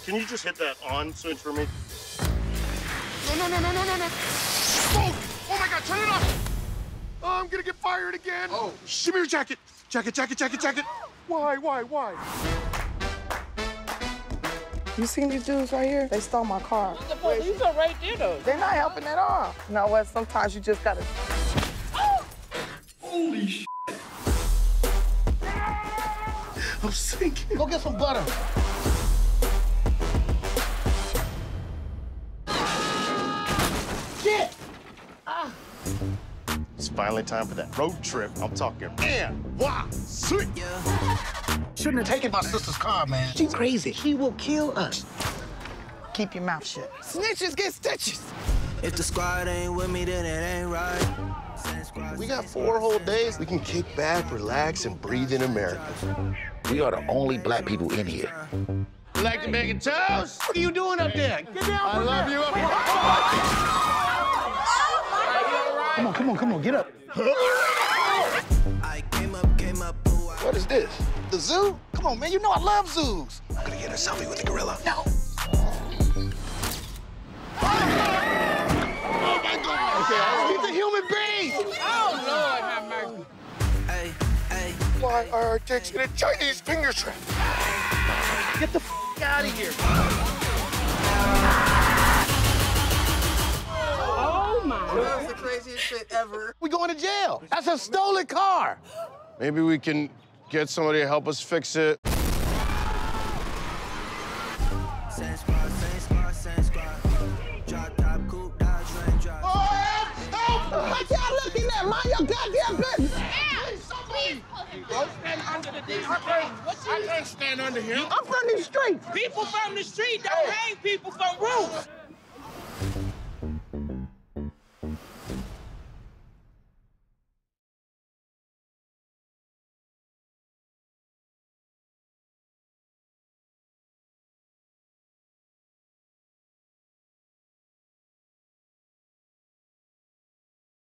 Can you just hit that on switch for me? No. Oh my God, turn it off. Oh, I'm gonna get fired again. Oh. Give me your jacket. Jacket. Why? You seen these dudes right here? They stole my car. The police are right there, though. They're not helping at all. You know what? Sometimes you just gotta... Holy shit. I'm sinking. Go get some butter. Shit! It's finally time for that road trip. I'm talking NYC. Shouldn't have taken my sister's car, man. She's crazy. She will kill us. Keep your mouth shut. Snitches get stitches. If the squad ain't with me, then it ain't right. We got 4 whole days. We can kick back, relax, and breathe in America. We are the only black people in here. You like to make a toast? What are you doing up there? Get down I love you. Come on, get up. I came up. What is this? The zoo? Come on, man, you know I love zoos. I'm gonna get a selfie with the gorilla. No. Oh my God. Okay, he's a human being. Oh, Lord, have mercy. Hey. Why are our dicks in a Chinese finger trap? Get the out of here. Oh, my. That's the craziest shit ever. We going to jail. That's a stolen car. Maybe we can get somebody to help us fix it. Same squad. Drop top, coupe, Dodge Range Drive. What y'all looking at? Mind your goddamn business. Don't stand under the diesel. I can't stand under him. I'm from these streets. People from the street don't hang people from roofs.